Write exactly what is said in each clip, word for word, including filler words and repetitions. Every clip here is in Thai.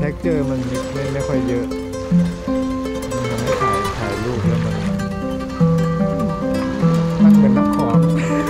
ท็กเจอร์มันไม่ไม่ค่อยเยอะมันทำให้ถ่ายถ่ายรูปแล้วมันมันเหมือนน้ำของ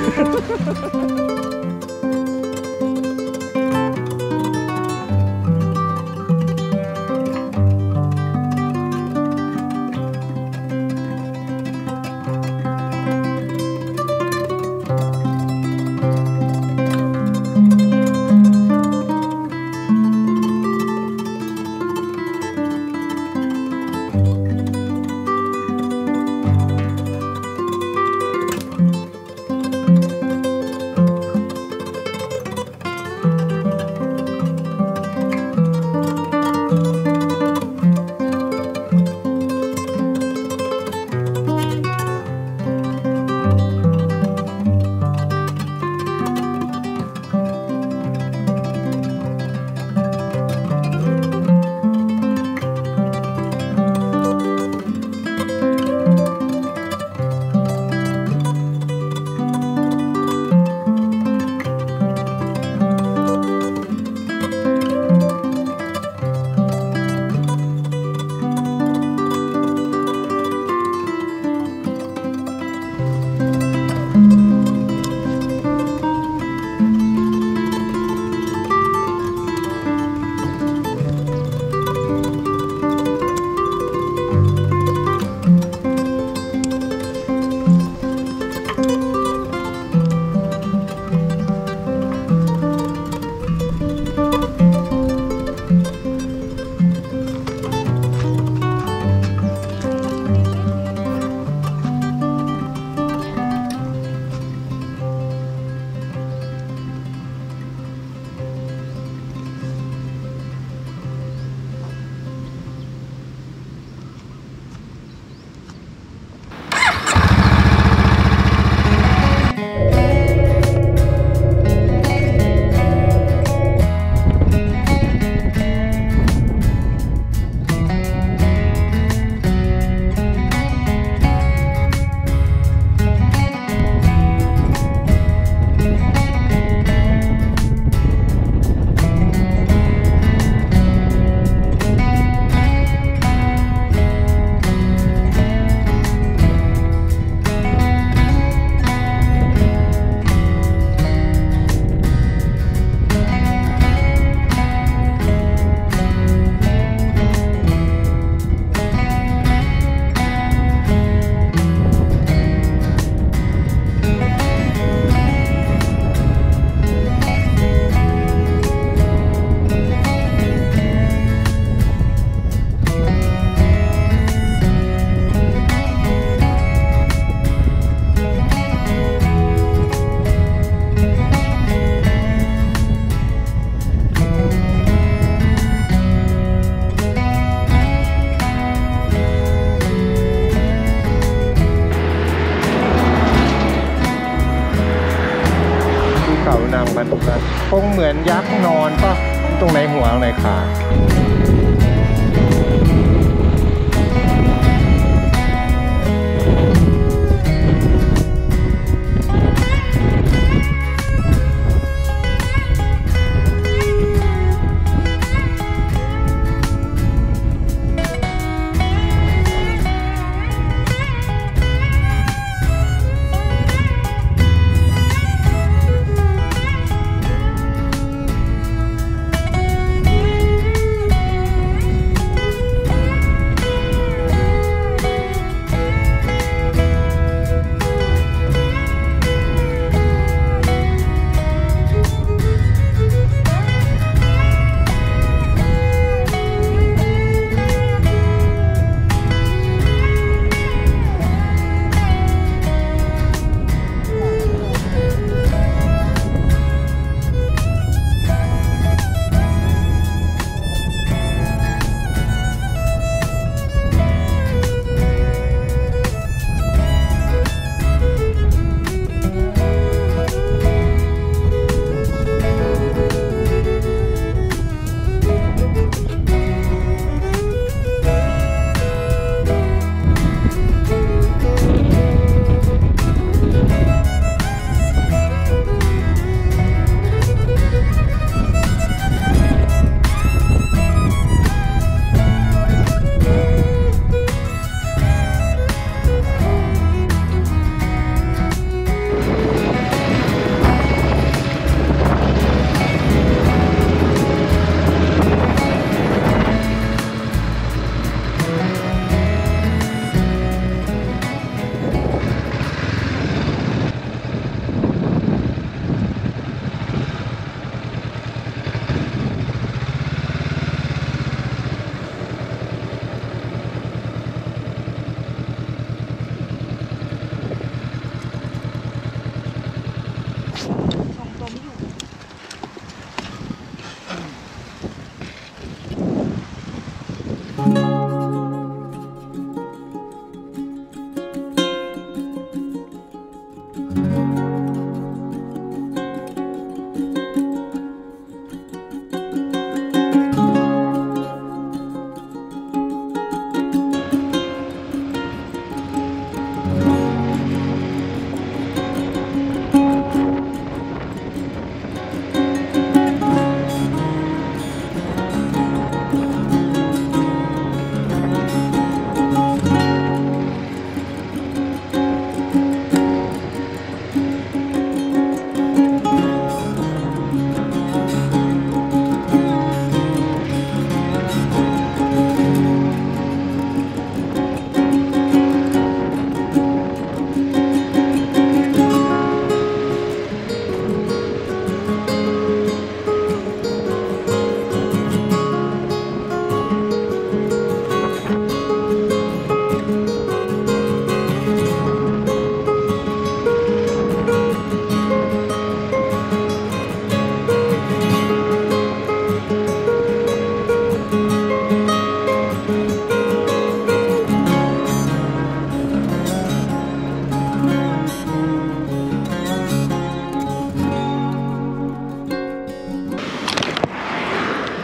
มันคงเหมือนยักษ์นอนป่ะตรงไหนหัวตรงไหนขา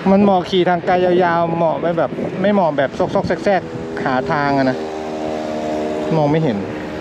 มันเหมาะขี่ทางไกลยาวๆเหมาะไม่แบบไม่เหมาะแบบซอกๆแซกๆหาทางอะนะมองไม่เห็น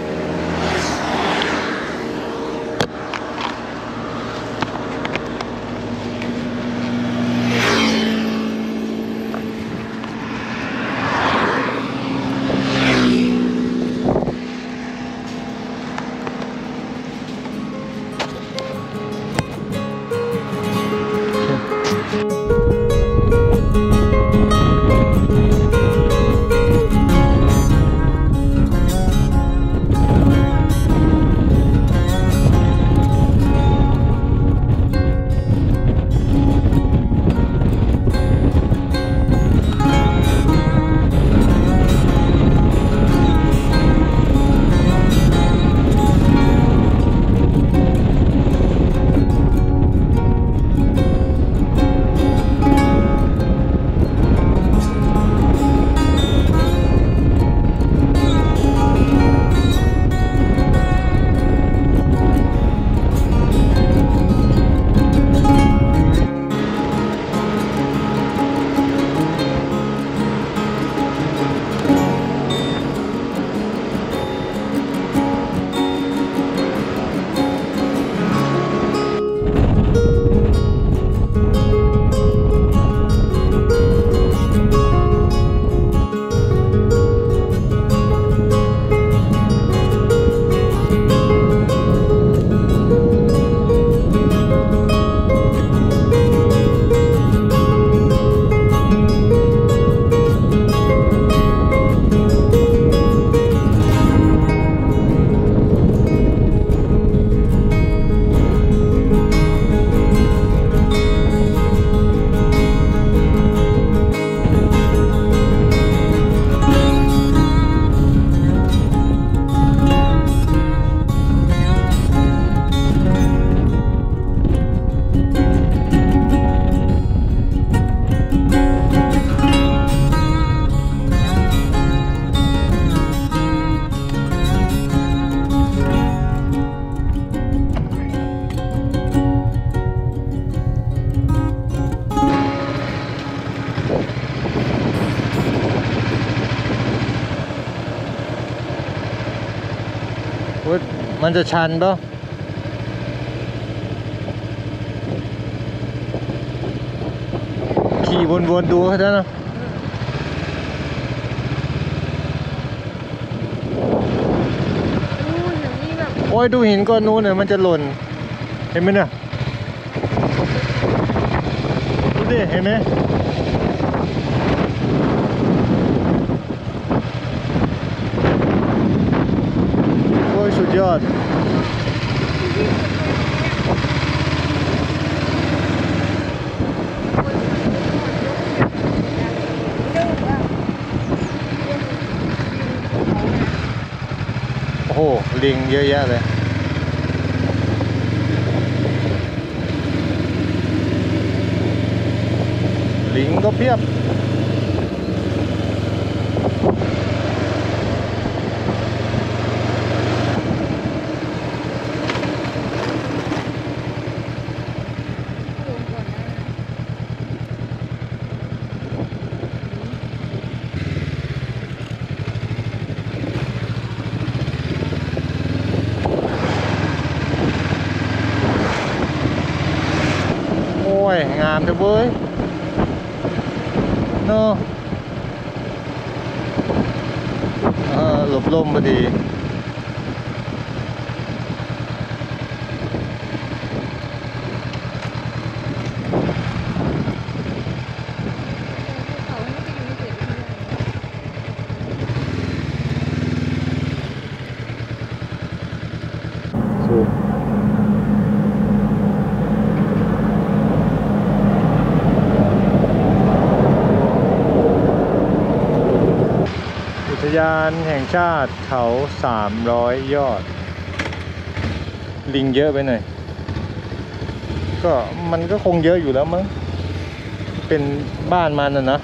มันจะชันป่ะขี่วนๆดูเขาเถอะนะโอ้ยดูหินก้อนนู้นเนี่ยมันจะหล่นเห็นไหมเนี่ยดูดิเห็นไหมโอ้ยสุดยอดโอ้โหลิงเยอะแยะเลยลิงก็เพียบโอ้ยงามจังเว้ยเนาะเออหลบลมพอดีอุทยานแห่งชาติเขาสามร้อยยอดลิงเยอะไปหน่อยก็มันก็คงเยอะอยู่แล้วมั้งเป็นบ้านมันนะนะ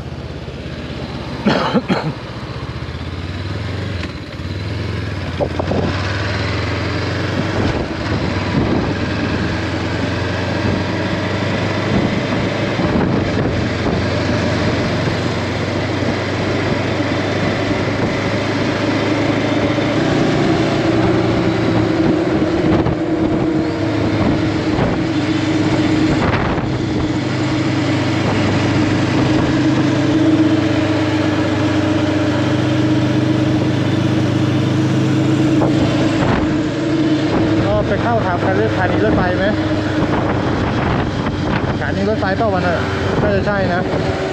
นีรถไฟเปล่าวันน่ะน่าจะใช่นะ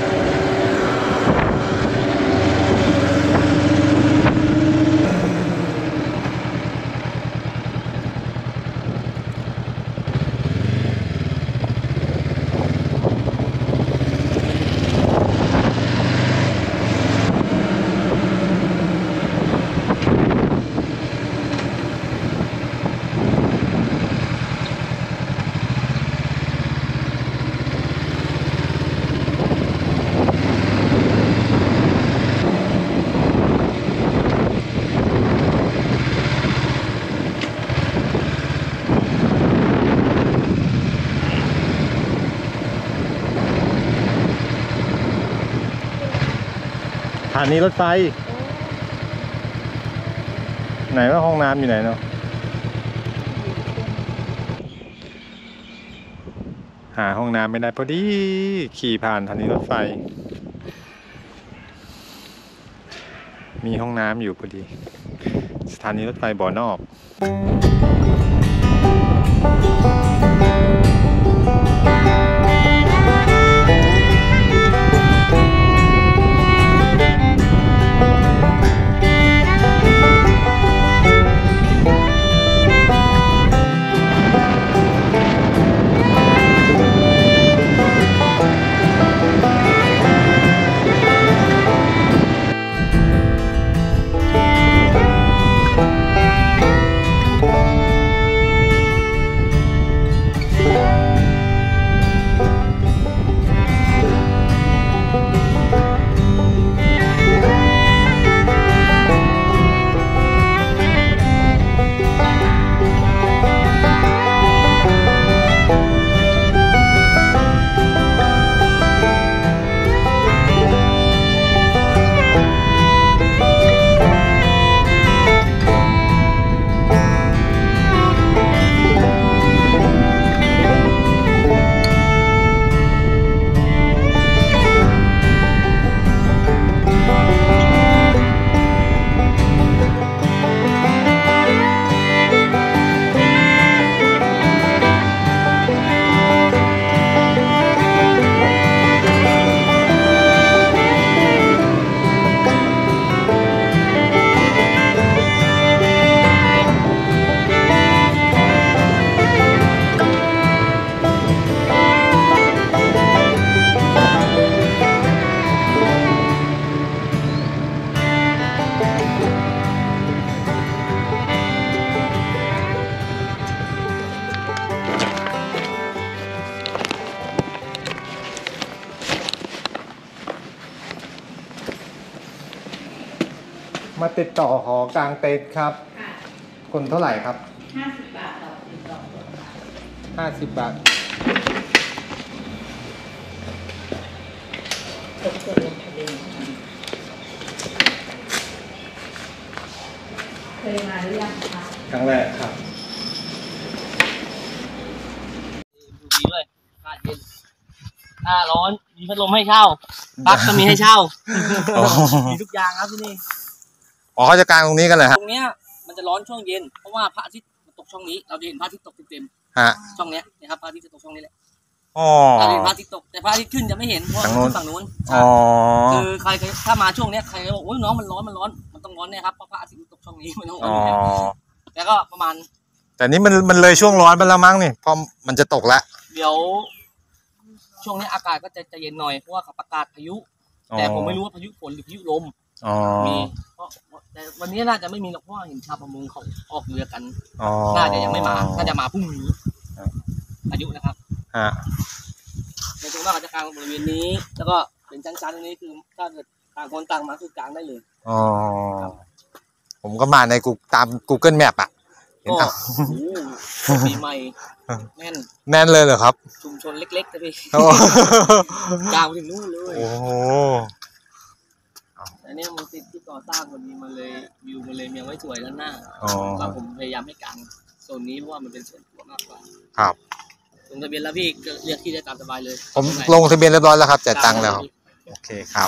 สถานีรถไฟไหนว่าห้องน้ำอยู่ไหนเนาะหาห้องน้ำไม่ได้พอดีขี่ผ่านสถานีรถไฟมีห้องน้ำอยู่พอดีสถานีรถไฟบ่อนอกมาติดต่อหอกลางเต็นท์ครับคนเท่าไหร่ครับห้าสิบบาทต่อติดต่อห้าสิบบาทเคยมาหรือยังคะครั้งแรกครับดูดีด้วยอากาศเย็นหน้าร้อนมีพัดลมให้เช่าปลั๊กก็มีให้เช่ามีทุกอย่างครับที่นี่อ๋อเขาจะกางตรงนี้กันเลยฮะตรงเนี้ยมันจะร้อนช่วงเย็นเพราะว่าพระอาทิตย์ตกช่องนี้เราจะเห็นพระอาทิตย์ตกเต็มๆฮะช่องเนี้ยนะครับพระอาทิตย์จะตกช่องนี้แหละอ๋อเราเห็นพระอาทิตย์ตกแต่พระอาทิตย์ขึ้นจะไม่เห็นเพราะฝั่งนู้นอ๋อคือใครถ้ามาช่วงเนี้ยใครบอกโอ้ยน้องมันร้อนมันร้อนมันต้องร้อนเนี่ยครับเพราะพระอาทิตย์ตกช่องนี้มันต้องร้อนแล้วก็ประมาณแต่นี้มันมันเลยช่วงร้อนไปแล้วมั้งนี่พอมันจะตกแล้วเดี๋ยวช่วงนี้อากาศก็จะจะเย็นหน่อยเพราะว่าเขาประกาศพายุแต่ผมไม่รู้ว่าพายุฝนหรือพายุลมมีเพราะแต่วันนี้น่าจะไม่มีหรอกเพราะเห็นชาวประมงเขาออกเรือกันน่าจะยังไม่มาน่าจะมาพรุ่งนี้พายุนะครับในตรงนั้นเขาจะกางบริเวณนี้แล้วก็เป็นชั้นๆตรงนี้คือถ้าเกิดต่างคนต่างมาคือกางได้เลยอ๋อผมก็มาในกูตาม Google Map อ่ะเห็นป่ะปีใหม่แน่นแน่นเลยเหรอครับชุมชนเล็กๆแต่พี่กางถึงนู่นเลยโอ้อันนี้มันติดที่ก่อสร้างวันนี้มันเลยวิวมันเลยยังไม่สวยด้านหน้าก็ผมพยายามให้กางโซนนี้เพราะว่ามันเป็นส่วนตัวมากกว่าครับลงทะเบียนแล้วพี่ก็เรียกที่ได้ตามสบายเลยผมลงทะเบียนเรียบร้อยแล้วครับจ่ายตังค์แล้วโอเคครับ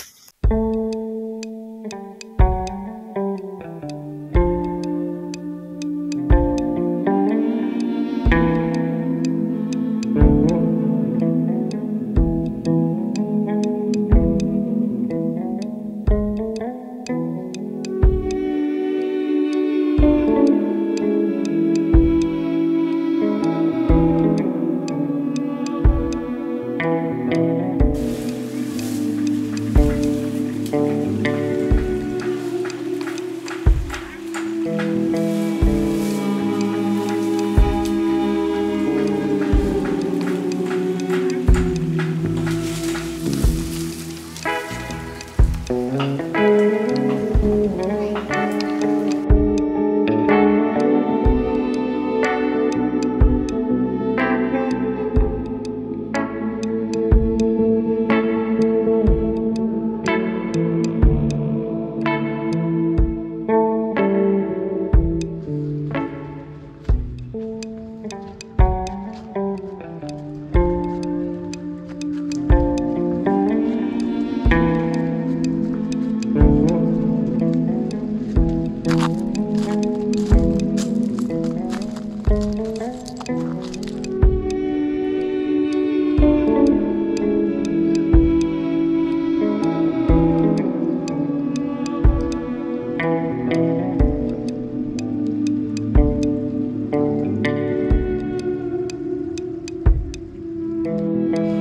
เ